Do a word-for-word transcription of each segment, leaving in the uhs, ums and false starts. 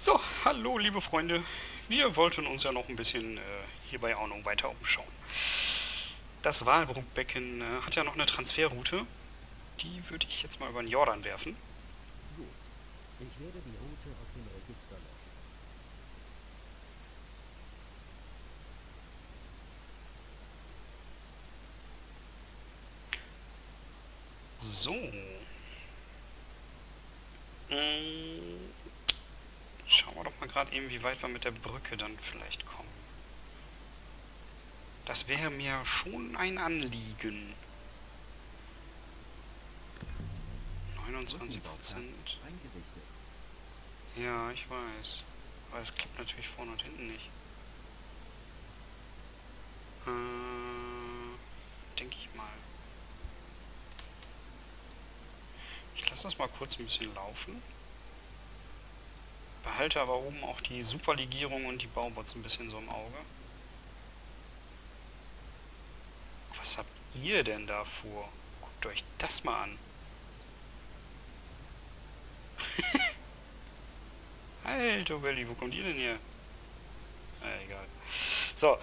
So, hallo liebe Freunde. Wir wollten uns ja noch ein bisschen äh, hier bei Ahnung weiter umschauen. Das Walbrookbecken äh, hat ja noch eine Transferroute. Die würde ich jetzt mal über den Jordan werfen. Gut. Ich werde die Route aus dem Register löschen. So. Mm, Schauen wir doch mal gerade eben, wie weit wir mit der Brücke dann vielleicht kommen. Das wäre mir schon ein Anliegen. neunundzwanzig Prozent. Eingerichtet. Ja, ich weiß. Aber es klappt natürlich vorne und hinten nicht. Äh, denke ich mal. Ich lasse das mal kurz ein bisschen laufen. Behalte aber oben auch die Superlegierung und die Baubots ein bisschen so im Auge. Was habt ihr denn da vor? Guckt euch das mal an. Alter Belly, wo kommt ihr denn hier? Äh, egal. So.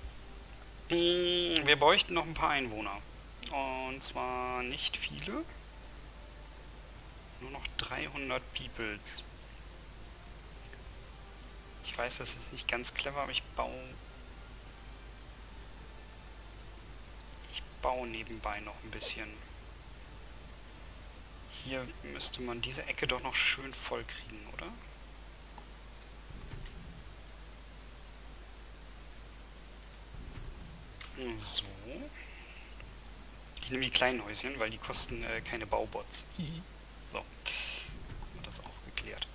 Wir bräuchten noch ein paar Einwohner. Und zwar nicht viele. Nur noch dreihundert Peoples. Ich weiß, das ist nicht ganz clever, aber ich baue... Ich baue nebenbei noch ein bisschen. Hier müsste man diese Ecke doch noch schön voll kriegen, oder? So. Ich nehme die kleinen Häuschen, weil die kosten äh, keine Baubots. So. Haben wir das auch geklärt.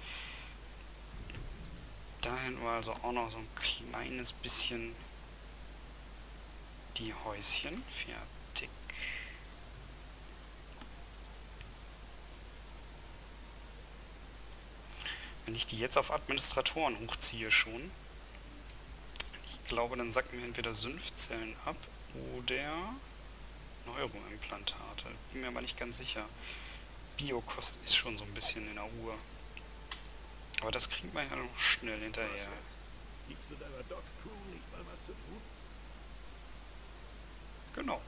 Dahin war also auch noch so ein kleines bisschen die Häuschen. Fertig. Wenn ich die jetzt auf Administratoren hochziehe schon, ich glaube, dann sacken wir entweder Synth-Zellen ab oder Neuroimplantate. Bin mir aber nicht ganz sicher. Biokost ist schon so ein bisschen in der Uhr. Aber das kriegt man ja noch schnell hinterher. Gibst du deiner Doc-Crew nicht mal was zu tun? Genau.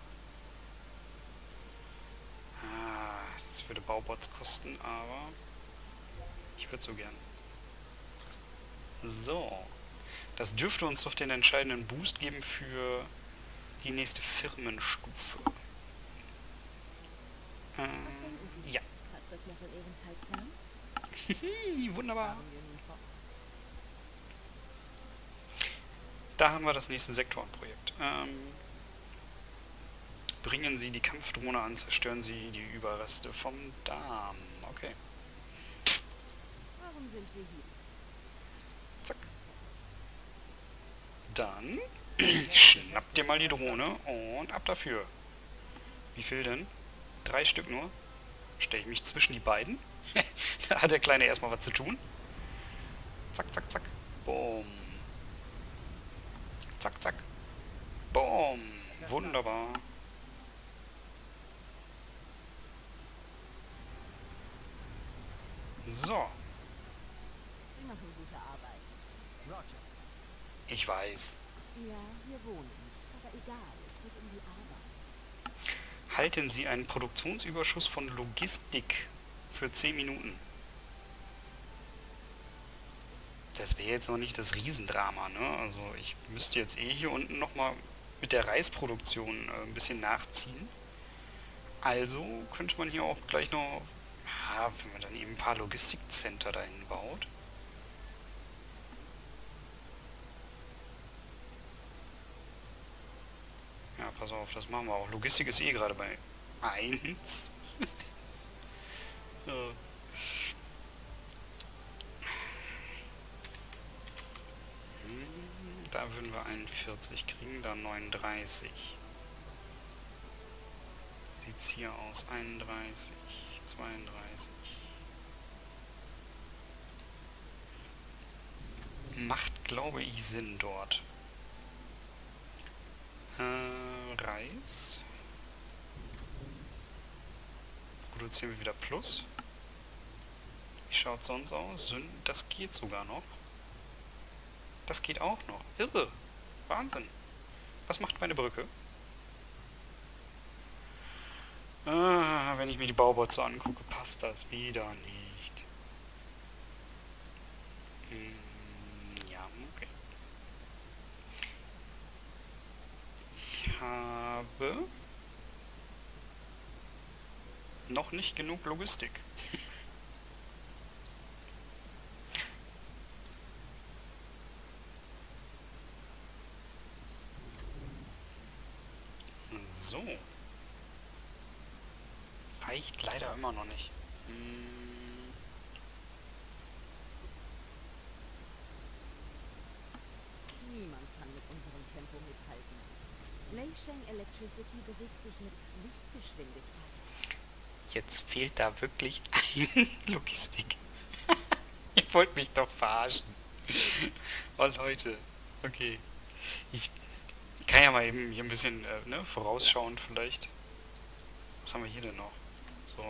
Ah, das würde Baubots kosten, aber ich würde so gern. So. Das dürfte uns doch den entscheidenden Boost geben für die nächste Firmenstufe. Was denken Ähm, Sie? ja. Passt das noch in Ihren Zeitplan? Hihi, wunderbar. Fahren wir nun fort. Da haben wir das nächste Sektorenprojekt. Ähm, bringen Sie die Kampfdrohne an, zerstören Sie die Überreste vom Darm. Okay. Warum sind Sie hier? Zack. Dann schnapp dir mal die Drohne und ab dafür. Wie viel denn? Drei Stück nur? Stelle ich mich zwischen die beiden? Da hat der Kleine erstmal was zu tun. Zack, zack, zack. Boom. Zack, zack. Boom. Wunderbar. So. Sie machen gute Arbeit. Roger. Ich weiß. Ja, hier wohne ich. Aber egal, es geht um die Arbeit. Halten Sie einen Produktionsüberschuss von Logistik für zehn Minuten. Das wäre jetzt noch nicht das Riesendrama, ne? Also ich müsste jetzt eh hier unten nochmal mit der Reisproduktion äh, ein bisschen nachziehen. Also könnte man hier auch gleich noch, ja, wenn man dann eben ein paar Logistikcenter dahin baut. Ja, pass auf, das machen wir auch. Logistik ist eh gerade bei eins. Ja. Da würden wir einundvierzig kriegen, da neununddreißig. Sieht's hier aus? einunddreißig, zweiunddreißig. Macht, glaube ich, Sinn dort. Äh, Reis. Produzieren wir wieder Plus. Wie schaut sonst aus? Sünd, das geht sogar noch. Das geht auch noch. Irre. Wahnsinn. Was macht meine Brücke? Ah, wenn ich mir die Baubots so angucke, passt das wieder nicht. Hm, ja, okay. Ich habe noch nicht genug Logistik. So. Reicht leider immer noch nicht. Hm. Niemand kann mit unserem Tempo mithalten. Leisheng Electricity bewegt sich mit Lichtgeschwindigkeit. Jetzt fehlt da wirklich eine Logistik. Ihr wollt mich doch verarschen. Oh Leute. Okay. Ich kann ja mal eben hier ein bisschen äh, ne, vorausschauen vielleicht. Was haben wir hier denn noch? So.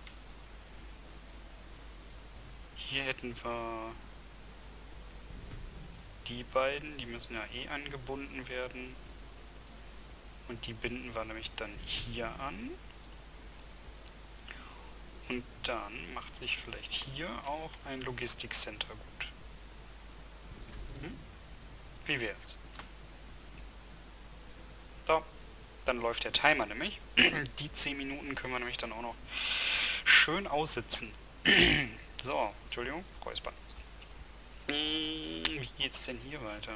Hier hätten wir die beiden, die müssen ja eh angebunden werden. Und die binden wir nämlich dann hier an. Und dann macht sich vielleicht hier auch ein Logistikcenter gut. Hm? Wie wär's? So, dann läuft der Timer nämlich. Die zehn Minuten können wir nämlich dann auch noch schön aussitzen. So, Entschuldigung, Räuspern. Wie geht's denn hier weiter?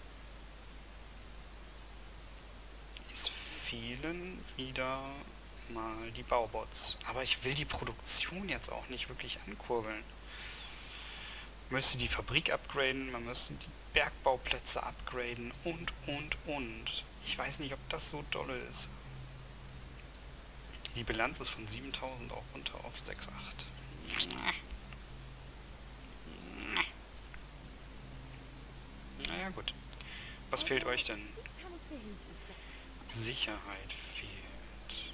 Es fehlen wieder mal die Baubots. Aber ich will die Produktion jetzt auch nicht wirklich ankurbeln. Man müsste die Fabrik upgraden, man müsste die Bergbauplätze upgraden und, und, und. Ich weiß nicht, ob das so dolle ist. Die Bilanz ist von siebentausend auch runter auf sechs Komma acht. Naja, gut. Was fehlt euch denn? Kann ich behilflich sein? Sicherheit fehlt.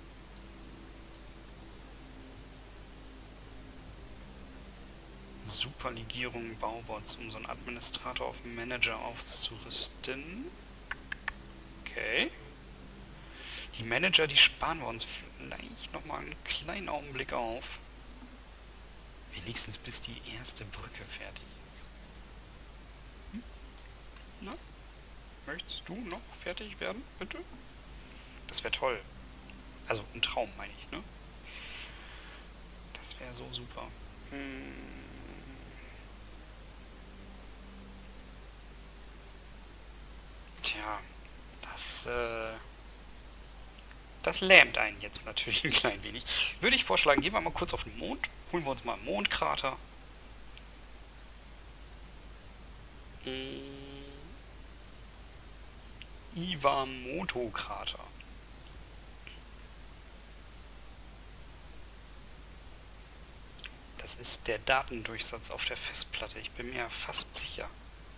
Superlegierung Baubots, um so einen Administrator auf Manager aufzurüsten. Okay. Die Manager, die sparen wir uns vielleicht nochmal einen kleinen Augenblick auf. Wenigstens bis die erste Brücke fertig ist. Hm? Na? Möchtest du noch fertig werden, bitte? Das wäre toll. Also ein Traum, meine ich, ne? Das wäre so super. Hm. Tja, das, äh, das lähmt einen jetzt natürlich ein klein wenig. Würde ich vorschlagen, gehen wir mal kurz auf den Mond. Holen wir uns mal einen Mondkrater. Hm. Iwamoto-Krater. Das ist der Datendurchsatz auf der Festplatte. Ich bin mir fast sicher.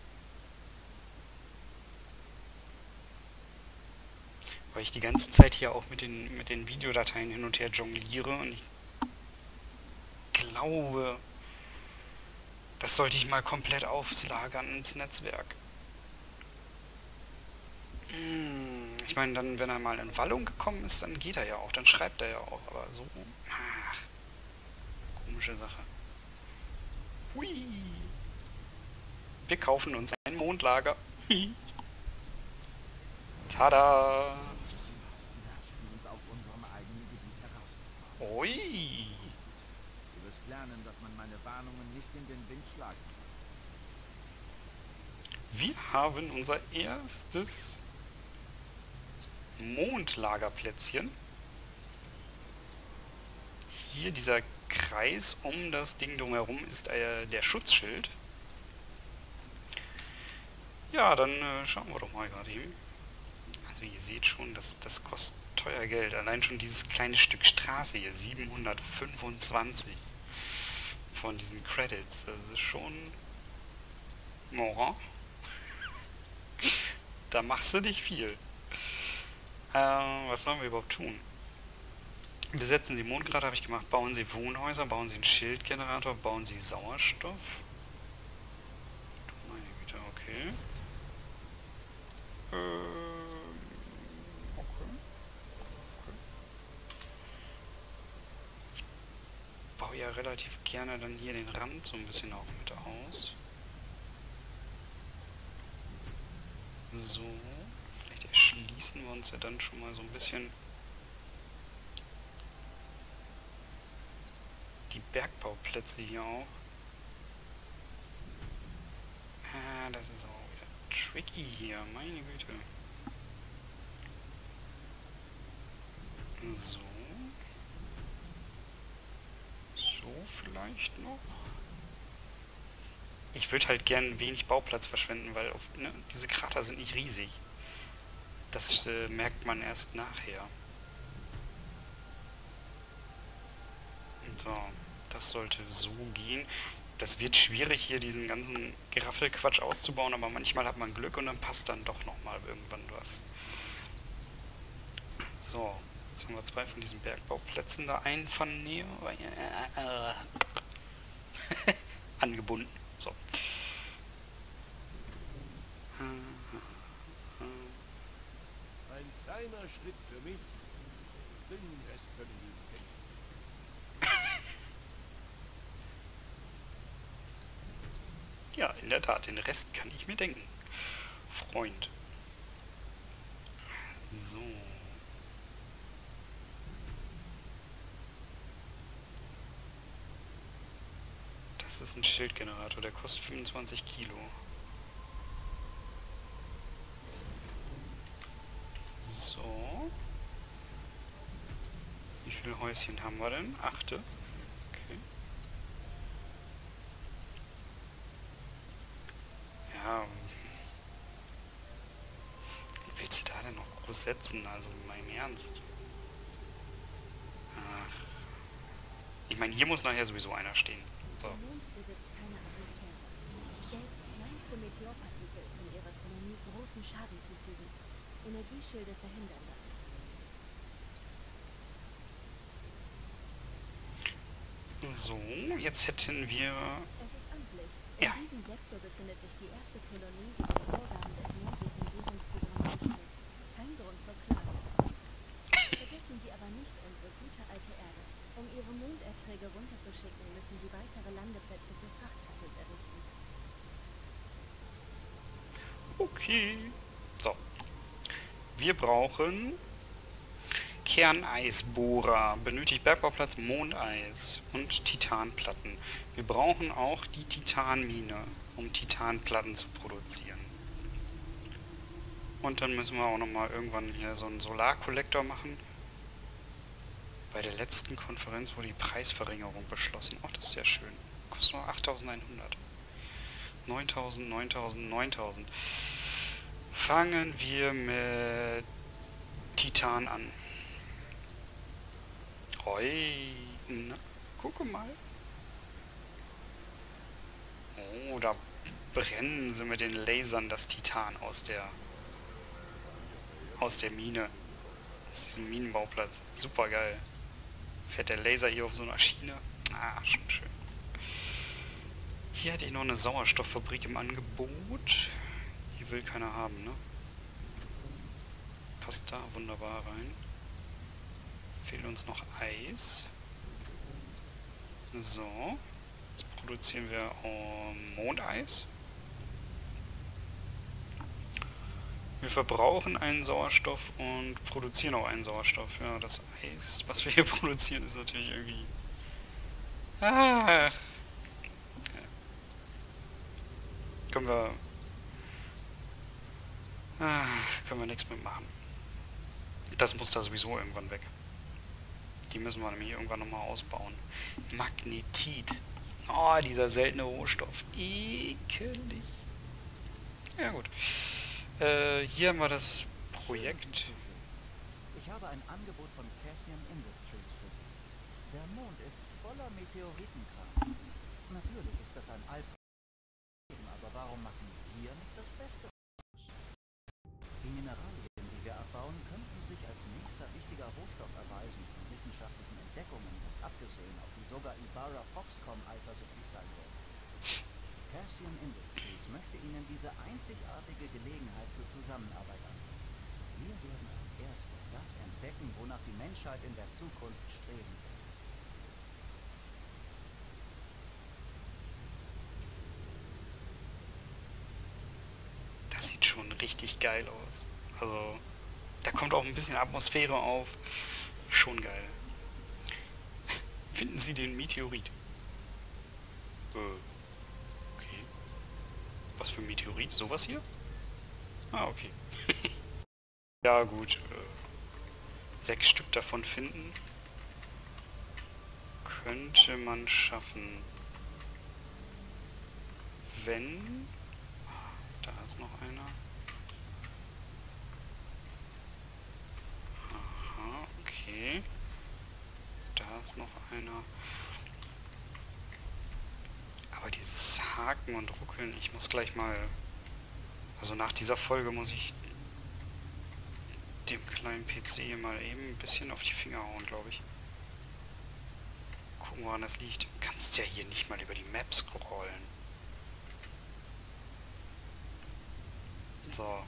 Weil ich die ganze Zeit hier auch mit den, mit den Videodateien hin und her jongliere und ich glaube, das sollte ich mal komplett auslagern ins Netzwerk. Ich meine, dann, wenn er mal in Wallung gekommen ist, dann geht er ja auch, dann schreibt er ja auch, aber so, ach, komische Sache. Hui. Wir kaufen uns ein Mondlager. Tada! uns auf unserem eigenen Gebiet herausfordern. Ui! Du wirst lernen, dass man meine Warnungen nicht in den Wind schlagen soll. Wir haben unser erstes Mondlagerplätzchen. Hier dieser Kreis um das Ding drumherum ist äh, der Schutzschild. Ja, dann äh, schauen wir doch mal gerade eben. Also ihr seht schon, das, das kostet teuer Geld. Allein schon dieses kleine Stück Straße hier, siebenhundertfünfundzwanzig von diesen Credits. Das ist schon... Mora. Da machst du nicht viel. Äh, was sollen wir überhaupt tun? Besetzen Sie Mondkrater, habe ich gemacht. Bauen Sie Wohnhäuser, bauen Sie einen Schildgenerator, bauen Sie Sauerstoff. Meine Güte, okay. Ähm, okay. Okay. Ich baue ja relativ gerne dann hier den Rand so ein bisschen auch mit aus. So. Vielleicht erschließen wir uns ja dann schon mal so ein bisschen die Bergbauplätze hier auch. Ah, das ist auch wieder tricky hier, meine Güte. So. So vielleicht noch. Ich würde halt gern wenig Bauplatz verschwenden, weil auf, ne, diese Krater sind nicht riesig. Das äh, merkt man erst nachher. So, das sollte so gehen. Das wird schwierig, hier diesen ganzen Geraffelquatsch auszubauen, aber manchmal hat man Glück und dann passt dann doch nochmal irgendwann was. So, jetzt haben wir zwei von diesen Bergbauplätzen da einvernehmen. Äh, angebunden. So. Ein kleiner Schritt für mich, den Rest können Sie denken. Ja, in der Tat, den Rest kann ich mir denken. Freund. So. Das ist ein Schildgenerator, der kostet fünfundzwanzig Kilo. So. Wie viele Häuschen haben wir denn? Achte. Okay. Ja. Wie willst du da denn noch groß setzen? Also mal im Ernst. Ach. Ich meine, hier muss nachher sowieso einer stehen. So. Der Mond besitzt keine Atmosphäre. Selbst kleinste Meteorpartikel können ihrer Kolonie großen Schaden zufügen. Energieschilde verhindern das. So, jetzt hätten wir... Es ist amtlich. In Ja. diesem Sektor befindet sich die erste Kolonie, die den Vorgaben des Mondlizenzierungsprogramms entspricht. Kein Grund zur Klage. Vergessen Sie aber nicht unsere gute alte Erde. Um Ihre Monderträge runterzuschicken, müssen Sie weitere Landeplätze für Frachtshuttles errichten. Okay. So. Wir brauchen Kerneisbohrer, benötigt Bergbauplatz, Mondeis und Titanplatten. Wir brauchen auch die Titanmine, um Titanplatten zu produzieren. Und dann müssen wir auch nochmal irgendwann hier so einen Solarkollektor machen. Bei der letzten Konferenz wurde die Preisverringerung beschlossen. Ach, das ist sehr schön. Kostet nur achttausendeinhundert. neuntausend, neuntausend, neuntausend. Fangen wir mit Titan an. Oi, na, gucke mal. Oh, da brennen sie mit den Lasern das Titan aus der aus der Mine. Aus diesem Minenbauplatz. Super geil. Fährt der Laser hier auf so einer Schiene. Ah, schon schön. Hier hätte ich noch eine Sauerstofffabrik im Angebot. Die will keiner haben, ne? Passt da wunderbar rein. Fehlt uns noch Eis. So. Jetzt produzieren wir ähm, Mondeis. Wir verbrauchen einen Sauerstoff und produzieren auch einen Sauerstoff. Ja, das Eis, was wir hier produzieren, ist natürlich irgendwie... Ach. Ja. Können wir... Ach, können wir nichts mitmachen. Das muss da sowieso irgendwann weg. Die müssen wir nämlich irgendwann nochmal ausbauen. Magnetit. Oh, dieser seltene Rohstoff. Ekelig. Ja gut. Äh, hier haben wir das Projekt. Ich habe ein Angebot von Cassian Industries für Sie. Der Mond ist voller Meteoritenkram. Natürlich ist das ein Albtraum, aber warum machen wir nicht das Beste daraus? Die Mineralien, die wir abbauen, könnten sich als nächster wichtiger Rohstoff erweisen, wissenschaftlich Cassian Industries möchte Ihnen diese einzigartige Gelegenheit zur Zusammenarbeit anbieten. Wir werden als Erste das entdecken, wonach die Menschheit in der Zukunft streben wird. Das sieht schon richtig geil aus. Also, da kommt auch ein bisschen Atmosphäre auf. Schon geil. Finden Sie den Meteorit? Äh, okay. Was für ein Meteorit? Sowas hier? Ah, okay. Ja, gut. Äh, sechs Stück davon finden. Könnte man schaffen. Wenn... Da ist noch einer. Aha, okay. Da ist noch einer. Aber dieses Haken und Ruckeln, ich muss gleich mal... Also nach dieser Folge muss ich dem kleinen P C mal eben ein bisschen auf die Finger hauen, glaube ich. Gucken, woran das liegt. Du kannst ja hier nicht mal über die Map scrollen. So.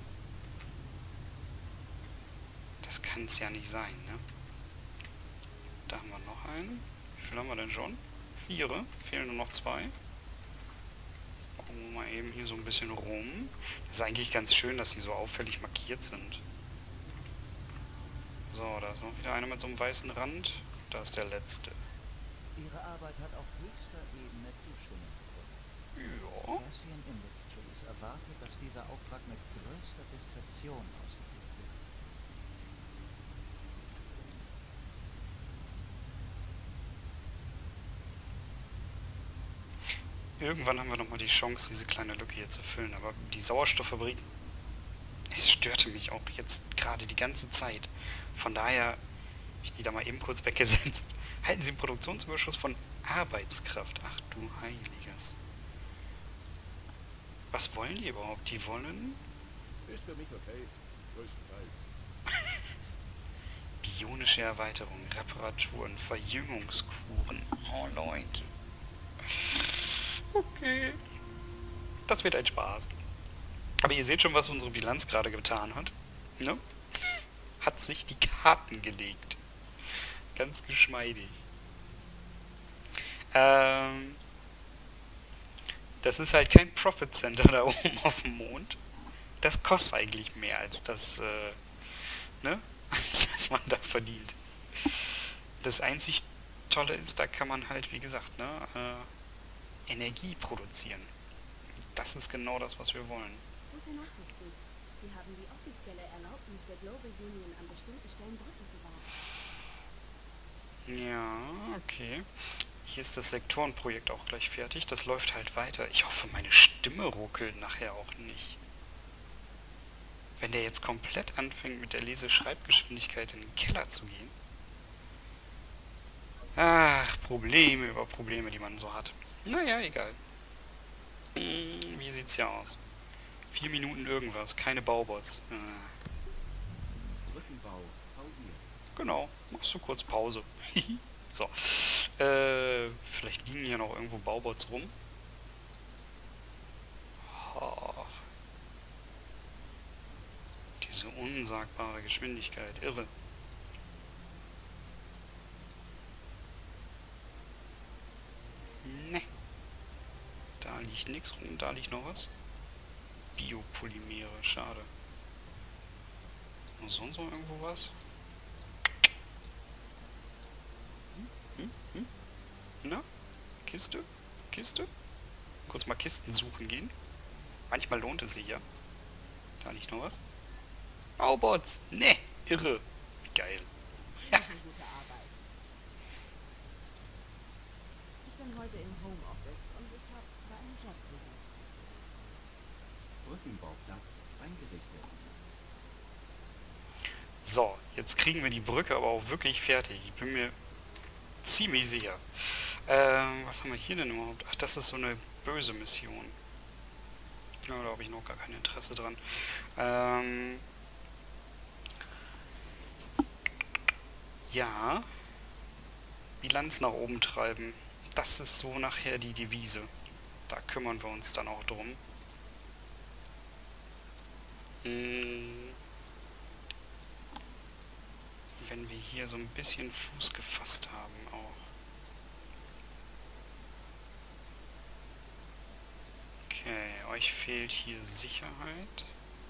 Das kann es ja nicht sein, ne? Da haben wir noch einen. Wie viel haben wir denn schon? Vier. Fehlen nur noch zwei. Gucken wir mal eben hier so ein bisschen rum. Das ist eigentlich ganz schön, dass die so auffällig markiert sind. So, da ist noch wieder einer mit so einem weißen Rand. Da ist der letzte. Ihre Arbeit hat auf höchster Ebene Zustimmung gefunden. Ja. Cassian Industries erwartet, dass dieser Auftrag mit größter Diskretion ausgeführt wird. Irgendwann haben wir nochmal die Chance, diese kleine Lücke hier zu füllen. Aber die Sauerstofffabrik, es störte mich auch jetzt gerade die ganze Zeit. Von daher habe ich die da mal eben kurz weggesetzt. Halten Sie einen Produktionsüberschuss von Arbeitskraft. Ach du Heiliges. Was wollen die überhaupt? Die wollen... Ist für mich okay. Größtenteils. Bionische Erweiterung, Reparaturen, Verjüngungskuren. Oh Leute. Okay. Das wird ein Spaß. Aber ihr seht schon, was unsere Bilanz gerade getan hat. Ne? Hat sich die Karten gelegt. Ganz geschmeidig. Ähm... Das ist halt kein Profit Center da oben auf dem Mond. Das kostet eigentlich mehr als das, äh, ne? Als was man da verdient. Das einzig Tolle ist, da kann man halt, wie gesagt, ne, äh, Energie produzieren. Das ist genau das, was wir wollen. Gute Nachrichten. Sie haben die offizielle Erlaubnis der Global Union an bestimmten Stellen Brücken zu bauen. Ja, okay. Hier ist das Sektorenprojekt auch gleich fertig. Das läuft halt weiter. Ich hoffe, meine Stimme ruckelt nachher auch nicht. Wenn der jetzt komplett anfängt, mit der Lese-Schreibgeschwindigkeit in den Keller zu gehen. Ach, Probleme über Probleme, die man so hat. Naja, egal. Hm, wie sieht's hier aus? Vier Minuten irgendwas, keine Baubots. Ah. Brückenbau pausiert. Genau, machst du kurz Pause. So. Äh, vielleicht liegen hier noch irgendwo Baubots rum. Oh. Diese unsagbare Geschwindigkeit, irre. Ne. Da liegt nichts rum, da liegt noch was. Biopolymere, schade. Und sonst noch irgendwo was? Hm? Hm? Na? Kiste? Kiste? Kurz mal Kisten suchen gehen. Manchmal lohnt es sich ja. Da liegt noch was. Baubots! Ne! Irre! Wie geil. Ja. Gute Arbeit. Ich bin heute im Homeoffice und ich habe da einen Job für Sie. Brückenbauplatz eingerichtet. So, jetzt kriegen wir die Brücke aber auch wirklich fertig. Ich bin mir ziemlich sicher. Ähm, was haben wir hier denn überhaupt? Ach, das ist so eine böse Mission. Ja, da habe ich noch gar kein Interesse dran. Ähm... Ja. Bilanz nach oben treiben. Das ist so nachher die Devise. Da kümmern wir uns dann auch drum. Hm. Wenn wir hier so ein bisschen Fuß gefasst haben auch. Okay, euch fehlt hier Sicherheit.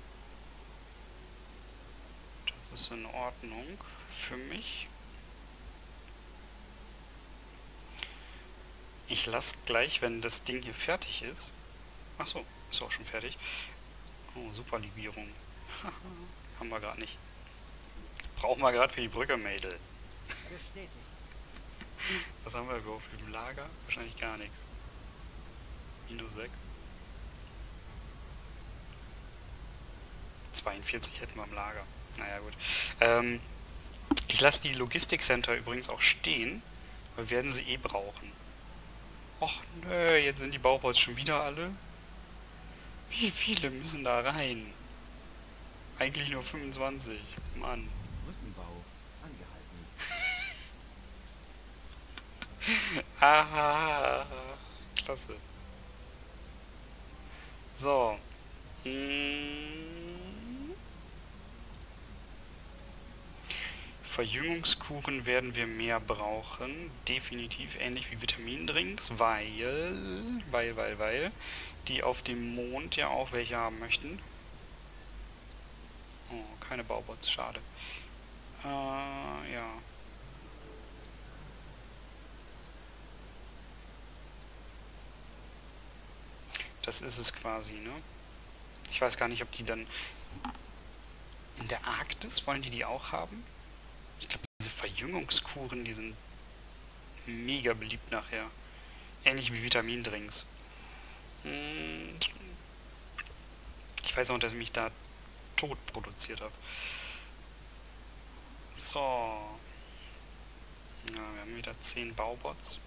Das ist in Ordnung für mich. Ich lasse gleich, wenn das Ding hier fertig ist. Achso, ist auch schon fertig. Oh, Superlegierung. Haben wir gerade nicht. Brauchen wir gerade für die Brücke, Mädel. Bestätigt. Was haben wir überhaupt im Lager? Wahrscheinlich gar nichts. Minus sechs. zweiundvierzig hätten wir im Lager. Naja, gut. Ähm, ich lasse die Logistikcenter übrigens auch stehen, weil wir werden sie eh brauchen. Och nö, jetzt sind die Baubots schon wieder alle. Wie viele müssen da rein? Eigentlich nur fünfundzwanzig. Mann. Brückenbau angehalten. Ah, klasse. So. Hm. Verjüngungskuren werden wir mehr brauchen. Definitiv ähnlich wie Vitamindrinks, weil, weil, weil, weil, die auf dem Mond ja auch welche haben möchten. Oh, keine Baubots, schade. Äh, ja. Das ist es quasi, ne? Ich weiß gar nicht, ob die dann in der Arktis, wollen die die auch haben? Ich glaube, diese Verjüngungskuren, die sind mega beliebt nachher. Ähnlich wie Vitamindrinks. Hm. Ich weiß auch, dass ich mich da tot produziert habe. So. Ja, wir haben wieder zehn Baubots.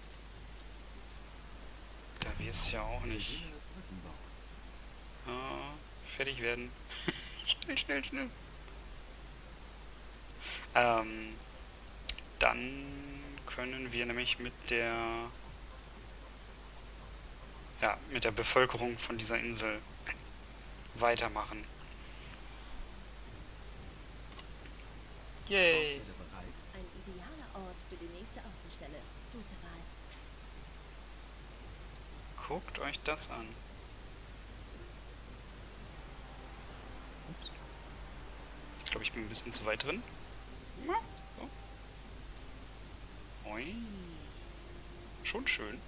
Da wir es ja auch nicht. Ja, fertig werden. Schnell, schnell, schnell. Ähm, dann können wir nämlich mit der ja, mit der Bevölkerung von dieser Insel weitermachen. Yay! Ein idealer Ort für die nächste Außenstelle. Gute Wahl. Guckt euch das an. Ups. Ich glaube, ich bin ein bisschen zu weit drin. So. Ui. Schon schön.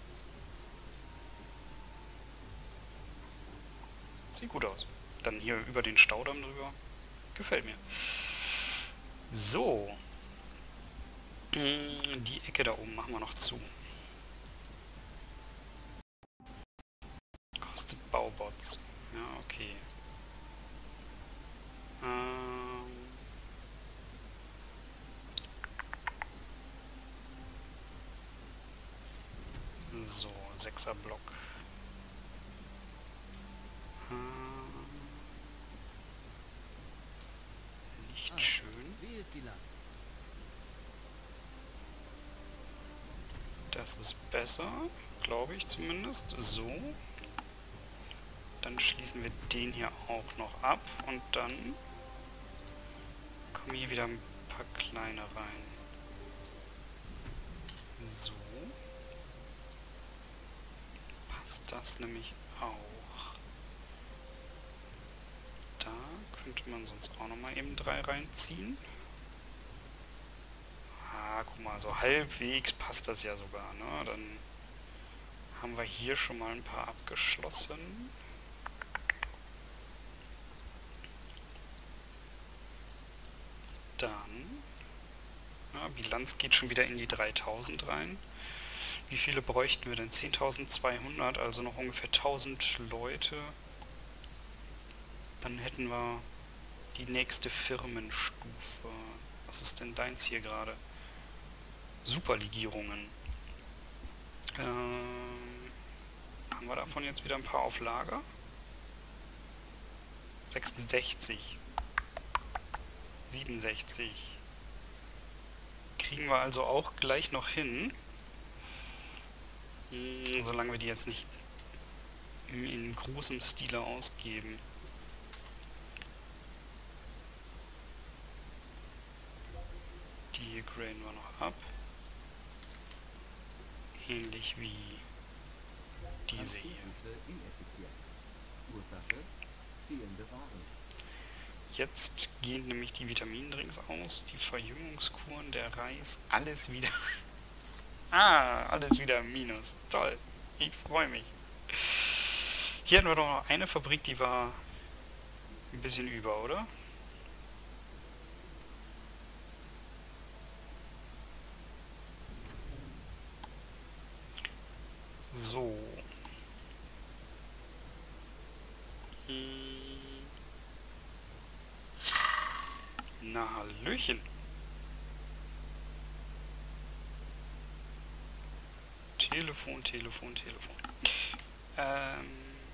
Sieht gut aus. Dann hier über den Staudamm drüber. Gefällt mir. So. Die Ecke da oben machen wir noch zu. Kostet Baubots. Ja, okay. Ähm. So, sechser Block. Ähm. Nicht Ah, schön. Wie ist die Lage? Das ist besser, glaube ich zumindest. So. Dann schließen wir den hier auch noch ab und dann kommen hier wieder ein paar kleine rein. So. Passt das nämlich auch. Da könnte man sonst auch nochmal eben drei reinziehen. Ah, guck mal, so halbwegs passt das ja sogar, ne? Dann haben wir hier schon mal ein paar abgeschlossen. Dann, ja, Bilanz geht schon wieder in die dreitausend rein. Wie viele bräuchten wir denn? zehntausendzweihundert, also noch ungefähr tausend Leute. Dann hätten wir die nächste Firmenstufe. Was ist denn deins hier gerade? Superlegierungen. Ähm, haben wir davon jetzt wieder ein paar auf Lager? sechsundsechzig. siebenundsechzig. Kriegen wir also auch gleich noch hin. Hm, solange wir die jetzt nicht in großem Stile ausgeben. Die hier graden wir noch ab. Ähnlich wie diese hier. Jetzt gehen nämlich die Vitamindrinks aus, die Verjüngungskuren, der Reis, alles wieder... ah, alles wieder im Minus. Toll. Ich freue mich. Hier hatten wir doch noch eine Fabrik, die war ein bisschen über, oder? So. Hm. Na, Hallöchen. Telefon, Telefon, Telefon. Ähm.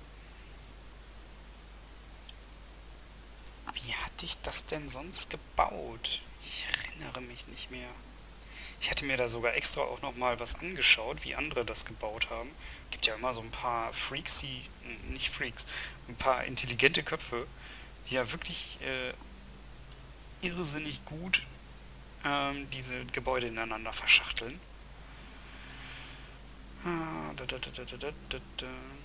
Wie hatte ich das denn sonst gebaut? Ich erinnere mich nicht mehr. Ich hatte mir da sogar extra auch nochmal was angeschaut, wie andere das gebaut haben. Gibt ja immer so ein paar Freaks, die, nicht Freaks, ein paar intelligente Köpfe, die ja wirklich äh, irrsinnig gut ähm, diese Gebäude ineinander verschachteln. Ah, da, da, da, da, da, da, da.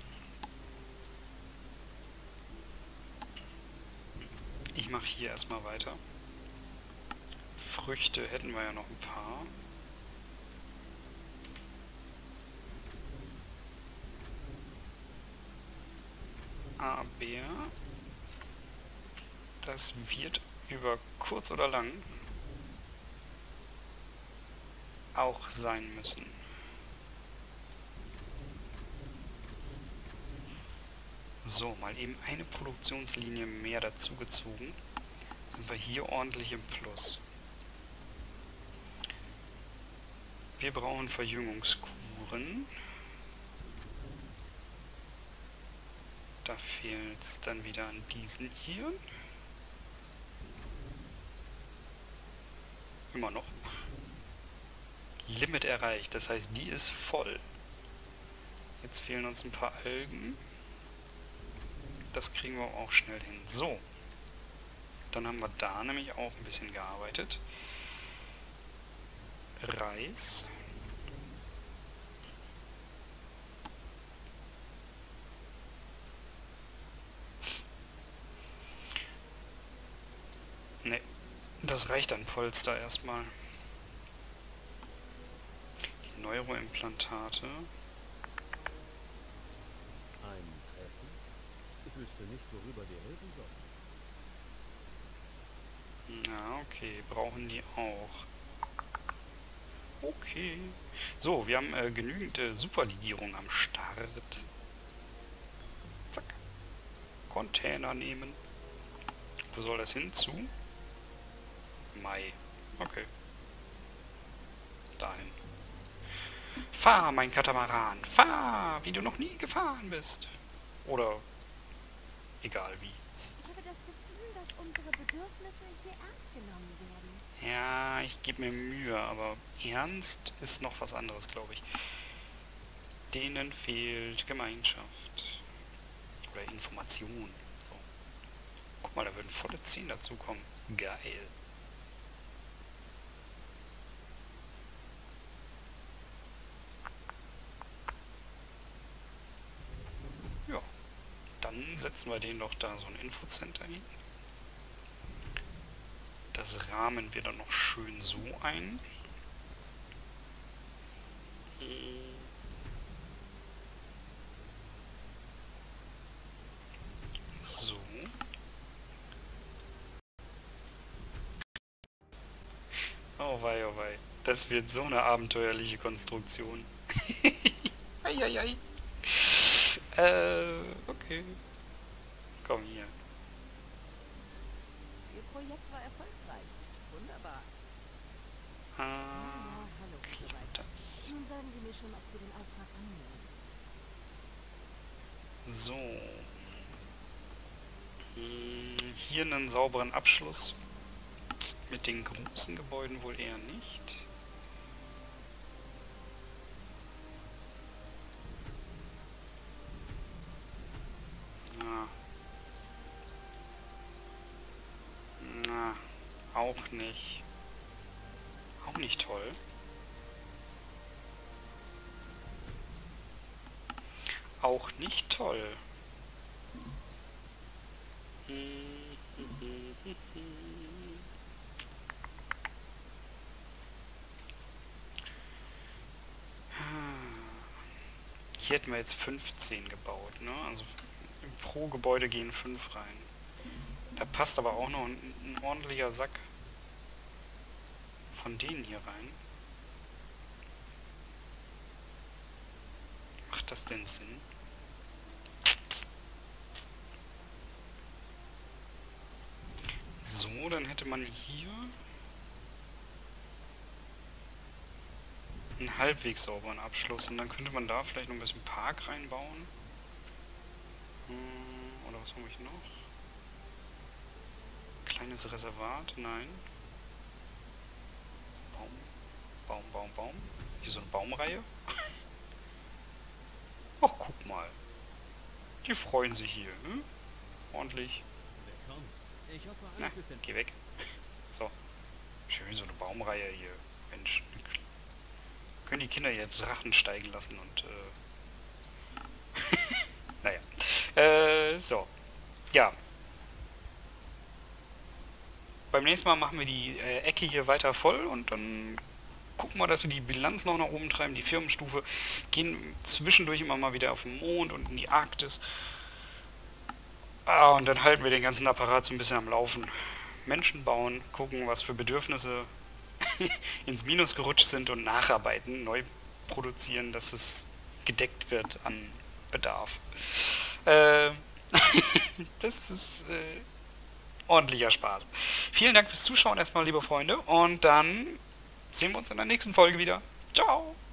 Ich mache hier erstmal weiter. Früchte hätten wir ja noch ein paar. Aber das wird über kurz oder lang auch sein müssen. So, mal eben eine Produktionslinie mehr dazu gezogen. Sind wir hier ordentlich im Plus. Wir brauchen Verjüngungskuren. Da fehlt es dann wieder an diesen hier. Immer noch. Limit erreicht, das heißt, die ist voll. Jetzt fehlen uns ein paar Algen. Das kriegen wir auch schnell hin. So. Dann haben wir da nämlich auch ein bisschen gearbeitet. Reis. Ne, das reicht an Polster erstmal. Die Neuroimplantate. Ein Treffen? Ich wüsste nicht, worüber wir reden sollen. Na, okay, brauchen die auch. Okay. So, wir haben äh, genügend äh, Superlegierung am Start. Zack. Container nehmen. Wo soll das hin? Zu? Mai. Okay. Dahin. Fahr, mein Katamaran. Fahr, wie du noch nie gefahren bist. Oder egal wie. Ich habe das Gefühl, dass unsere Bedürfnisse hier ernst genommen werden. Ja, ich gebe mir Mühe, aber ernst ist noch was anderes, glaube ich. Denen fehlt Gemeinschaft. Oder Information. So. Guck mal, da würden volle zehn dazukommen. Geil. Ja. Dann setzen wir denen doch da so ein Infocenter hin. Das rahmen wir dann noch schön so ein. So. Oh wei, oh wei. Das wird so eine abenteuerliche Konstruktion. Eieiei. Äh, okay. Komm hier. Ihr Projekt war erfolgreich. Wunderbar. Ah, Ja, hallo, klappt das. Nun sagen Sie mir schon, ob Sie den Auftrag annehmen. So. Hm, hier einen sauberen Abschluss. Mit den großen Gebäuden wohl eher nicht. auch nicht. Auch nicht toll. Auch nicht toll. Hier hätten wir jetzt fünfzehn gebaut, ne? Also pro Gebäude gehen fünf rein. Da passt aber auch noch ein, ein ordentlicher Sack von denen hier rein. Macht das denn Sinn? So, dann hätte man hier einen halbwegs sauberen Abschluss und dann könnte man da vielleicht noch ein bisschen Park reinbauen. Hm, oder was habe ich noch? Kleines Reservat? Nein. Baum, Baum, Baum, Baum. Hier so eine Baumreihe. Ach, guck mal. Die freuen sich hier, hm? Ordentlich. Willkommen. Ich hoffe, Na, alles ist in geh weg. So. Schön so eine Baumreihe hier. Mensch. Können die Kinder jetzt Drachen steigen lassen und äh naja. Äh, so. Ja. Beim nächsten Mal machen wir die äh, Ecke hier weiter voll und dann gucken wir, dass wir die Bilanz noch nach oben treiben, die Firmenstufe, gehen zwischendurch immer mal wieder auf den Mond und in die Arktis. Ah, und dann halten wir den ganzen Apparat so ein bisschen am Laufen. Menschen bauen, gucken, was für Bedürfnisse ins Minus gerutscht sind und nacharbeiten, neu produzieren, dass es gedeckt wird an Bedarf. Äh, das ist äh, ordentlicher Spaß. Vielen Dank fürs Zuschauen erstmal, liebe Freunde, und dann sehen wir uns in der nächsten Folge wieder. Ciao!